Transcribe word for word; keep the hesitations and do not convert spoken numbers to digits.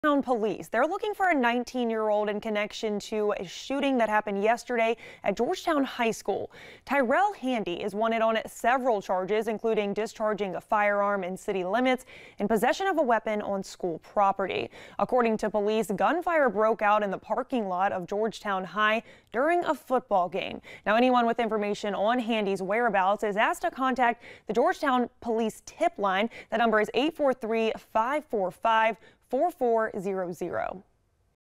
Georgetown Police. They're looking for a nineteen-year-old in connection to a shooting that happened yesterday at Georgetown High School. Tyrell Handy is wanted on several charges, including discharging a firearm in city limits and possession of a weapon on school property. According to police, gunfire broke out in the parking lot of Georgetown High during a football game. Now, anyone with information on Handy's whereabouts is asked to contact the Georgetown Police tip line. The number is eight four three, five four five, four four zero zero.